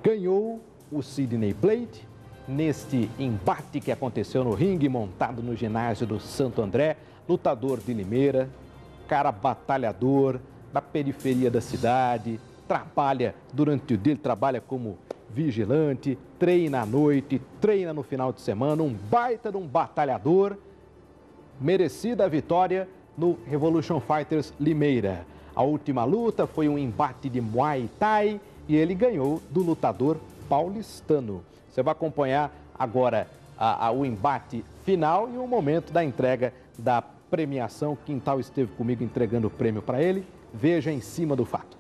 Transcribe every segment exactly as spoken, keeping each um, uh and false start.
ganhou o Sidney Blade neste embate que aconteceu no ringue montado no ginásio do Santo André. Lutador de Limeira, cara batalhador, da periferia da cidade, trabalha durante o dia, ele trabalha como vigilante, treina à noite, treina no final de semana, um baita de um batalhador, merecida a vitória no Revolution Fighters Limeira. A última luta foi um embate de Muay Thai e ele ganhou do lutador paulistano. Você vai acompanhar agora a, a, o embate final e o momento da entrega da premiação. O Quintal esteve comigo entregando o prêmio para ele. Veja em cima do fato.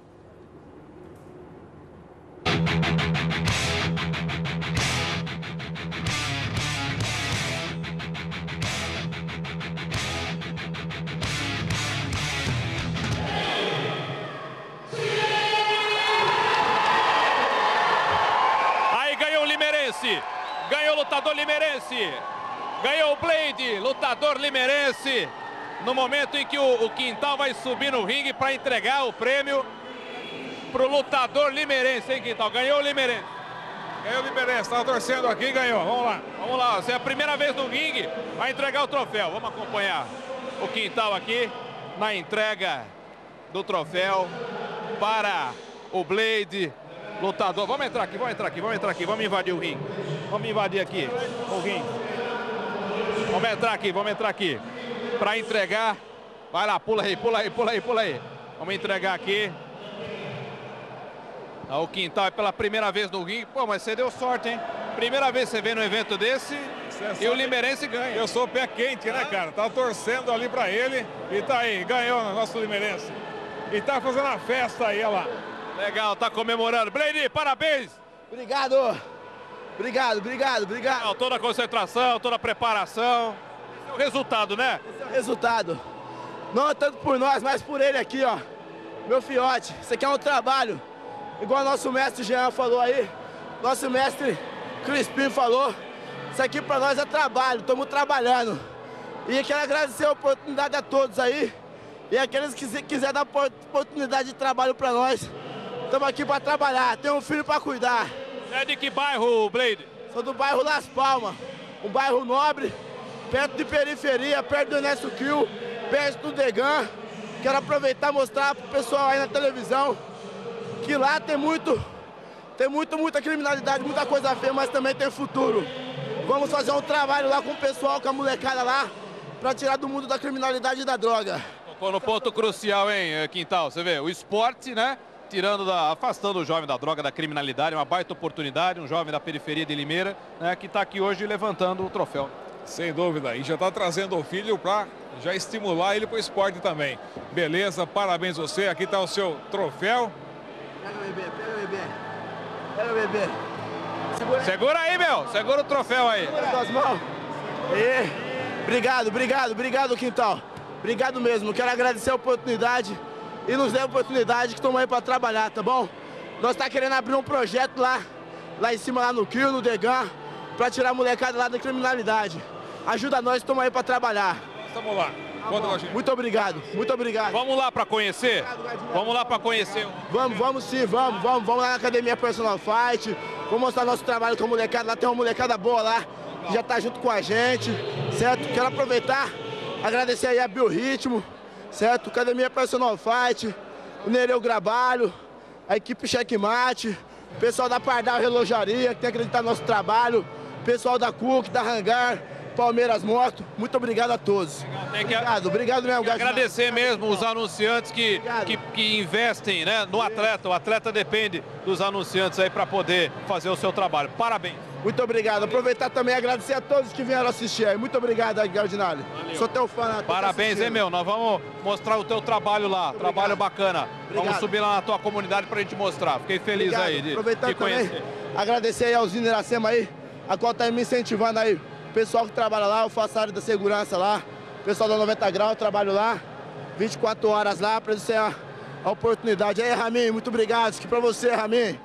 Ganhou o lutador limeirense, ganhou o Blade, lutador limeirense, no momento em que o, o Quintal vai subir no ringue para entregar o prêmio para o lutador limeirense, hein, Quintal? Ganhou o limeirense. Ganhou o limeirense, estava torcendo aqui e ganhou, vamos lá. Vamos lá, você é a primeira vez no ringue, vai entregar o troféu, vamos acompanhar o Quintal aqui na entrega do troféu para o Blade, lutador. Vamos entrar aqui, vamos entrar aqui, vamos entrar aqui, vamos invadir o ringue. Vamos invadir aqui o ringue. Vamos entrar aqui, vamos entrar aqui. Para entregar. Vai lá, pula aí, pula aí, pula aí, pula aí. Vamos entregar aqui. O Quintal é pela primeira vez no ringue. Pô, mas você deu sorte, hein? Primeira vez que você vem no evento desse e o limeirense ganha. Eu sou pé quente, né, cara? Tava torcendo ali para ele e tá aí, ganhou o nosso limeirense. E tá fazendo a festa aí, olha lá. Legal, tá comemorando. Blade, parabéns! Obrigado! Obrigado, obrigado, obrigado. Legal, toda a concentração, toda a preparação. Esse é o resultado, né? Esse é o resultado. Não tanto por nós, mas por ele aqui, ó. Meu fiote. Isso aqui é um trabalho. Igual nosso mestre Jean falou aí. Nosso mestre Crispim falou. Isso aqui pra nós é trabalho, estamos trabalhando. E quero agradecer a oportunidade a todos aí. E aqueles que quiserem dar oportunidade de trabalho pra nós. Estamos aqui para trabalhar, tem um filho para cuidar. É de que bairro, Blade? Sou do bairro Las Palmas, um bairro nobre, perto de periferia, perto do Ernesto Kiel, perto do Degan. Quero aproveitar e mostrar para o pessoal aí na televisão que lá tem muito, tem muito, muita criminalidade, muita coisa feia, mas também tem futuro. Vamos fazer um trabalho lá com o pessoal, com a molecada lá, para tirar do mundo da criminalidade e da droga. Tocou no ponto crucial, hein, Quintal? Você vê, o esporte, né? Tirando da, afastando o jovem da droga, da criminalidade, uma baita oportunidade, um jovem da periferia de Limeira, né, que está aqui hoje levantando o troféu. Sem dúvida, e já está trazendo o filho para já estimular ele para o esporte também. Beleza, parabéns você, aqui está o seu troféu. Pega o bebê, pega o bebê, pega o bebê. Segura, Segura aí, meu, segura o troféu aí. Segura as mãos. E, obrigado, obrigado, obrigado, Quintal. Obrigado mesmo, quero agradecer a oportunidade. E nos dê a oportunidade que estamos aí para trabalhar, tá bom? Nós tá querendo abrir um projeto lá, lá em cima, lá no Kiel, no Degan, para tirar a molecada lá da criminalidade. Ajuda nós, estamos aí para trabalhar. Estamos lá. Tá muito obrigado, muito obrigado. Vamos lá para conhecer? Vamos lá para conhecer. Vamos, vamos sim, vamos, vamos. Vamos lá na Academia Personal Fight. Vamos mostrar nosso trabalho com a molecada. Lá tem uma molecada boa lá, que já tá junto com a gente, certo? Quero aproveitar, agradecer aí a Biorritmo, certo? Academia Personal Fight, o Nereu Grabalho, a equipe Checkmate, o pessoal da Pardal Relojaria, que tem que acreditar no nosso trabalho, o pessoal da Cook, da Hangar, Palmeiras Moto, muito obrigado a todos. Tem que, obrigado, obrigado mesmo. Tem que agradecer mesmo os anunciantes que, que, que investem, né, no atleta. O atleta depende dos anunciantes aí para poder fazer o seu trabalho. Parabéns. Muito obrigado. Aproveitar também e agradecer a todos que vieram assistir aí. Muito obrigado, Gardinali. Sou teu fã. Parabéns, hein, meu? Nós vamos mostrar o teu trabalho lá. Obrigado. Trabalho bacana. Obrigado. Vamos subir lá na tua comunidade pra gente mostrar. Fiquei feliz obrigado. aí de, Aproveitar de conhecer. Também, agradecer aí ao Zino Iracema aí, a qual tá me incentivando aí. O pessoal que trabalha lá, eu faço a área da segurança lá. O pessoal da noventa graus, eu trabalho lá. vinte e quatro horas lá, pra isso é a, a oportunidade. Aí, Ramin, muito obrigado. Isso aqui pra você, Ramin.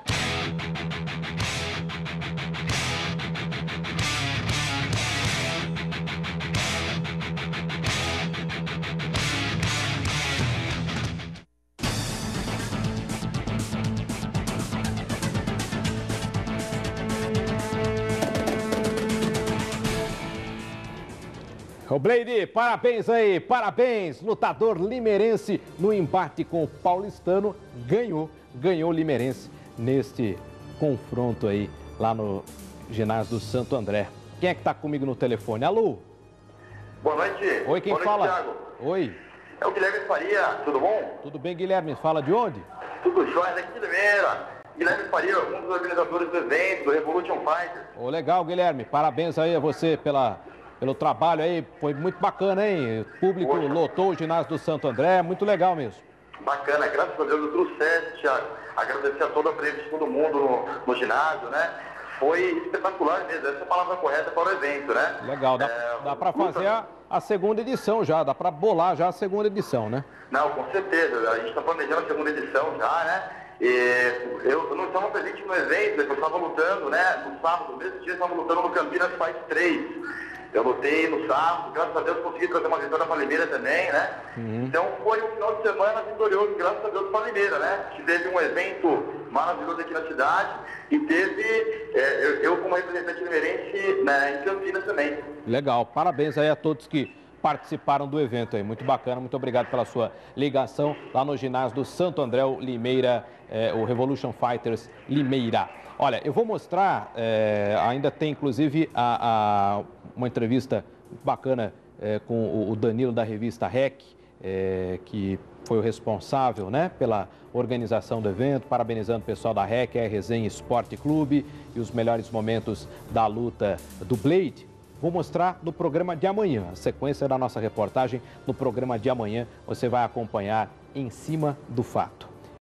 O Blade, parabéns aí, parabéns. Lutador limeirense no embate com o paulistano, ganhou, ganhou o limeirense neste confronto aí, lá no ginásio do Santo André. Quem é que tá comigo no telefone? Alô? Boa noite. Oi, quem Boa fala? noite, Thiago. Oi. É o Guilherme Faria, tudo bom? Tudo bem, Guilherme? Fala de onde? Tudo jóia, daqui de Limeira. Guilherme Faria, um dos organizadores do evento, do Revolution Fighters. Ô, legal, Guilherme. Parabéns aí a você pela, pelo trabalho aí. Foi muito bacana, hein? O público Poxa. lotou o ginásio do Santo André. Muito legal mesmo. Bacana, graças a Deus deu tudo certo, Thiago. Agradecer a toda a presença de todo mundo no, no ginásio, né? Foi espetacular mesmo, essa é a palavra correta para o evento, né? Legal, dá, É, dá para fazer a, a segunda edição já, dá para bolar já a segunda edição, né? Não, com certeza, a gente está planejando a segunda edição já, né? E eu, eu não estava presente no evento, eu estava lutando, né? No sábado, no mesmo dia, eu estava lutando no Campinas Fight três. Eu lutei no sábado, graças a Deus consegui trazer uma vitória para a Limeira também, né? Uhum. Então foi um final de semana vitorioso, graças a Deus para a Limeira, né? Que teve um evento maravilhoso aqui na cidade e teve, é, eu, eu como representante limeirense, né, em Campinas também. Legal, parabéns aí a todos que participaram do evento aí, muito bacana, muito obrigado pela sua ligação lá no ginásio do Santo André, o Limeira, é, o Revolution Fighters Limeira. Olha, eu vou mostrar, é, ainda tem inclusive a, a, uma entrevista bacana é, com o, o Danilo da revista R E C, é, que foi o responsável, né, pela organização do evento, parabenizando o pessoal da R E C, a Resenha Esporte Clube e os melhores momentos da luta do Blade. Vou mostrar no programa de amanhã, a sequência da nossa reportagem no programa de amanhã, você vai acompanhar Em Cima do Fato.